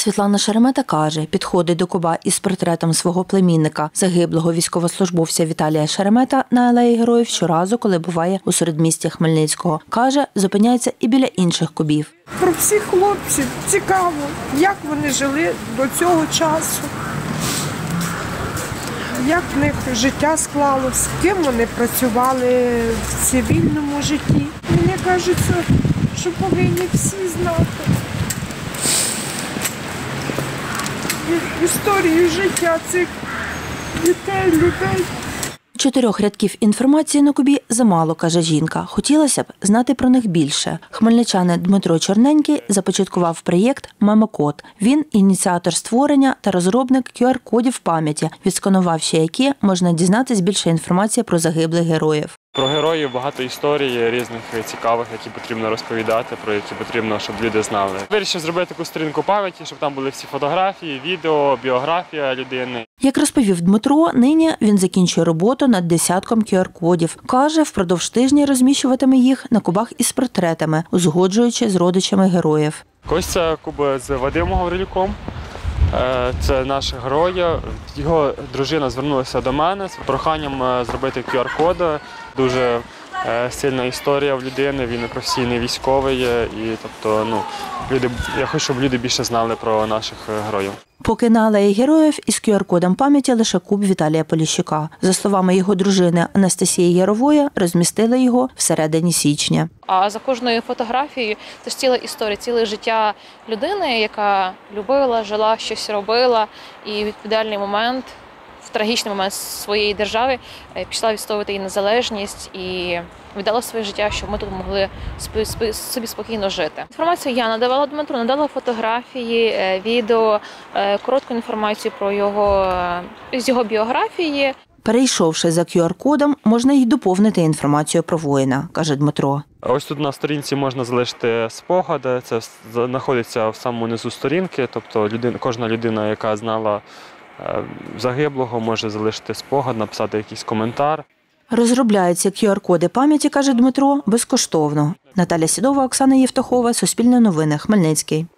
Світлана Шеремета каже, підходить до куба із портретом свого племінника, загиблого військовослужбовця Віталія Шеремета на Алеї Героїв щоразу, коли буває у середмісті Хмельницького. Каже, зупиняється і біля інших кубів. Про всіх хлопців цікаво, як вони жили до цього часу, як в них життя склалося, з ким вони працювали в цивільному житті. Мені кажеться, що повинні всі знати історію життя цих дітей, людей. 4 рядків інформації на кубі замало, каже жінка. Хотілося б знати про них більше. Хмельничанин Дмитро Чорненький започаткував проєкт «Мемокод». Він – ініціатор створення та розробник QR-кодів пам'яті, відсканувавши які можна дізнатись більше інформації про загиблих героїв. Про героїв багато історій різних цікавих, які потрібно розповідати, про які потрібно, щоб люди знали. Вирішив зробити таку сторінку пам'яті, щоб там були всі фотографії, відео, біографія людини. Як розповів Дмитро, нині він закінчує роботу над десятком QR-кодів. Каже, впродовж тижня розміщуватиме їх на кубах із портретами, узгоджуючи з родичами героїв. Ось це куб з Вадимом Гаврилюком. Це наш герой. Його дружина звернулася до мене з проханням зробити QR-код. Дуже сильна історія в людини, він професійний військовий. І, тобто, я хочу, щоб люди більше знали про наших героїв. Поки на Алеї Героїв із QR-кодом пам'яті лише куб Віталія Поліщука. За словами його дружини Анастасії Ярової, розмістили його всередині січня. А за кожною фотографією це ж ціла історія, ціле життя людини, яка любила, жила, щось робила і в відповідальний момент, в трагічний момент своєї держави пішла відстоювати її незалежність і віддала своє життя, щоб ми тут могли собі спокійно жити. Інформацію я надавала Дмитру, надала фотографії, відео, коротку інформацію про його біографії. Перейшовши за QR-кодом, можна й доповнити інформацію про воїна, каже Дмитро. Ось тут на сторінці можна залишити спогади, це знаходиться в самому низу сторінки, тобто кожна людина, яка знала загиблого, може залишити спогад, написати якийсь коментар. Розробляються QR-коди пам'яті, каже Дмитро, безкоштовно. Наталя Сідова, Оксана Євтухова, Суспільне новини, Хмельницький.